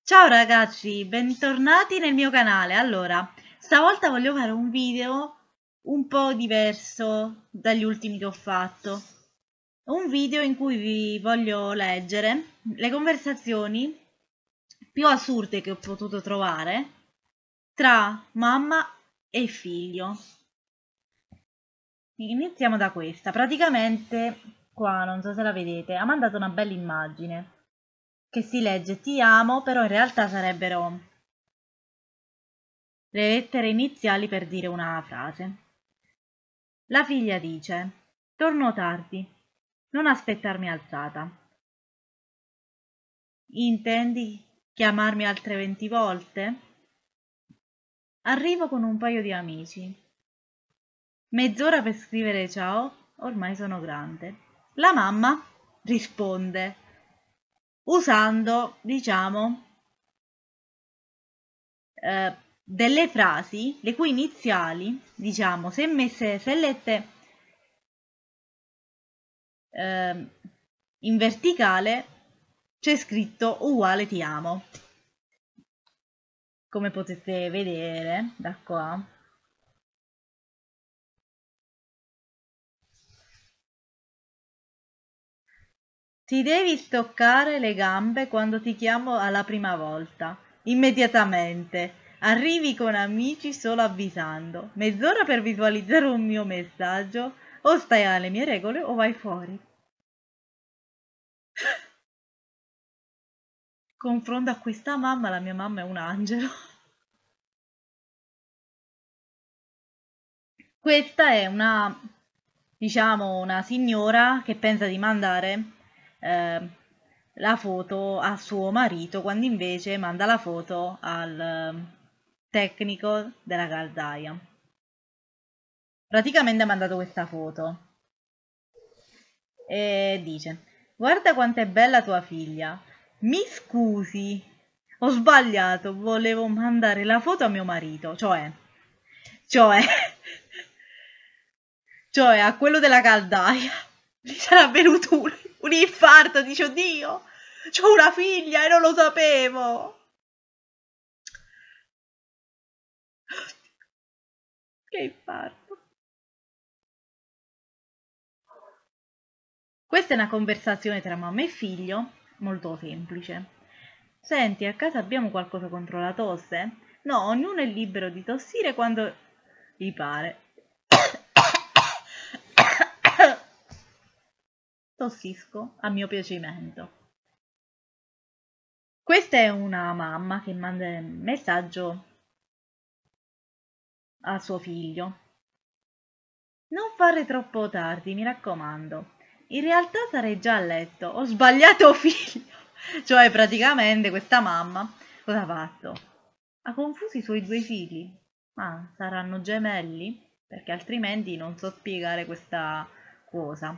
Ciao ragazzi, bentornati nel mio canale. Allora, stavolta voglio fare un video un po' diverso dagli ultimi che ho fatto. Un video in cui vi voglio leggere le conversazioni più assurde che ho potuto trovare tra mamma e figlio. Iniziamo da questa. Praticamente, qua non so se la vedete, ha mandato una bella immagine che si legge ti amo, però in realtà sarebbero le lettere iniziali per dire una frase. La figlia dice: torno tardi, non aspettarmi alzata. Intendi chiamarmi altre 20 volte? Arrivo con un paio di amici. Mezz'ora per scrivere ciao, ormai sono grande. La mamma risponde usando, diciamo, delle frasi le cui iniziali, diciamo, se lette in verticale c'è scritto uguale ti amo, come potete vedere da qua. Ti devi stoccare le gambe quando ti chiamo alla prima volta, immediatamente. Arrivi con amici solo avvisando. Mezz'ora per visualizzare un mio messaggio, o stai alle mie regole o vai fuori. Confronto a questa mamma, la mia mamma è un angelo. Questa è una, diciamo, una signora che pensa di mandare eh, la foto a suo marito, quando invece manda la foto al tecnico della caldaia. Praticamente ha mandato questa foto e dice: guarda quanto è bella tua figlia. Mi scusi, ho sbagliato, volevo mandare la foto a mio marito, cioè, cioè a quello della caldaia. Gli sarà venuto un infarto, dice: oddio, c'ho una figlia e non lo sapevo. Che infarto. Questa è una conversazione tra mamma e figlio, molto semplice. Senti, a casa abbiamo qualcosa contro la tosse? No, ognuno è libero di tossire quando gli pare. Tossisco a mio piacimento. Questa è una mamma che manda un messaggio a suo figlio. Non fare troppo tardi, mi raccomando. In realtà sarei già a letto. Ho sbagliato figlio. Cioè, praticamente questa mamma cosa ha fatto? Ha confuso i suoi due figli. Ma saranno gemelli? Perché altrimenti non so spiegare questa cosa.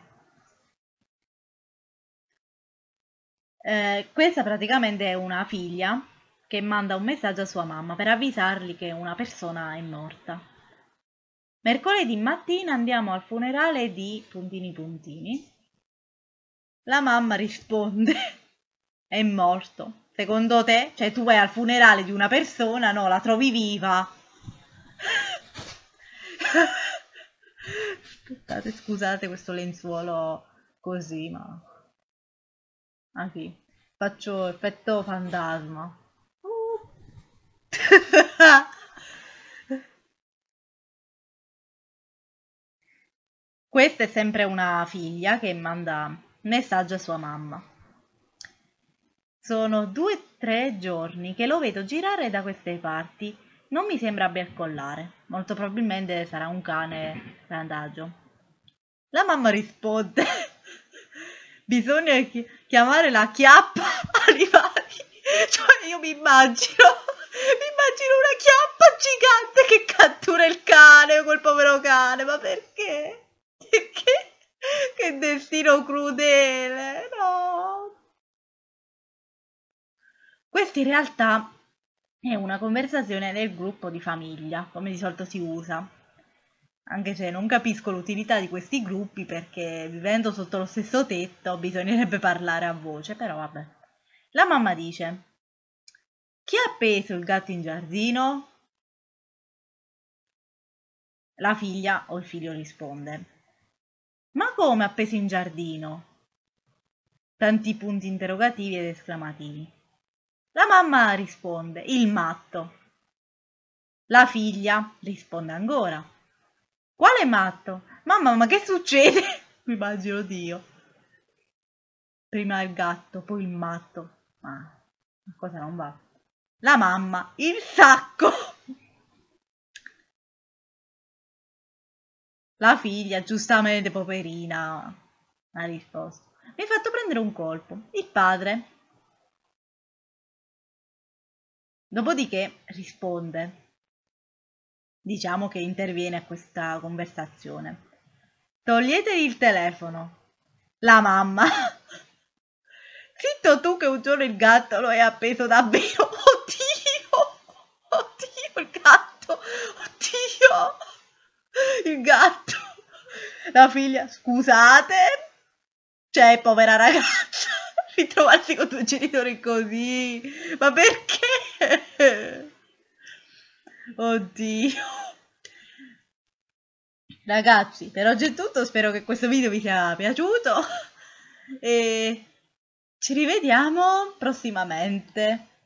Questa praticamente è una figlia che manda un messaggio a sua mamma per avvisargli che una persona è morta. Mercoledì mattina andiamo al funerale di puntini puntini. La mamma risponde: è morto. Secondo te? Cioè tu vai al funerale di una persona, no, la trovi viva. Aspettate, scusate questo lenzuolo così, ma... Ah sì, faccio effetto fantasma. Questa è sempre una figlia che manda messaggio a sua mamma. Sono 2 o 3 giorni che lo vedo girare da queste parti. Non mi sembra abbia il collare. Molto probabilmente sarà un cane randagio. La mamma risponde: bisogna chiamare la chiappa animali. Cioè io mi immagino una chiappa gigante che cattura il cane, quel povero cane. Ma perché? Perché? Che destino crudele, no. Questa in realtà è una conversazione nel gruppo di famiglia, come di solito si usa. Anche se non capisco l'utilità di questi gruppi perché vivendo sotto lo stesso tetto bisognerebbe parlare a voce, però vabbè. La mamma dice: Chi ha appeso il gatto in giardino? La figlia o il figlio risponde: ma come appeso in giardino? Tanti punti interrogativi ed esclamativi. La mamma risponde: il matto. La figlia risponde ancora: quale matto? Mamma, ma che succede? Mi immagino Dio. Prima il gatto, poi il matto. Ma cosa non va? La mamma: il sacco. La figlia, giustamente, poverina, ha risposto: mi hai fatto prendere un colpo. Il padre, dopodiché, risponde. Diciamo che interviene a questa conversazione. Toglietegli il telefono. La mamma. Zitto tu che un giorno il gatto lo hai appeso davvero. Oddio. Oddio, il gatto. Oddio. Il gatto. La figlia, scusate. Cioè, povera ragazza. Ritrovarsi con due genitori così. Ma perché? Oddio. Ragazzi, per oggi è tutto, spero che questo video vi sia piaciuto e ci rivediamo prossimamente.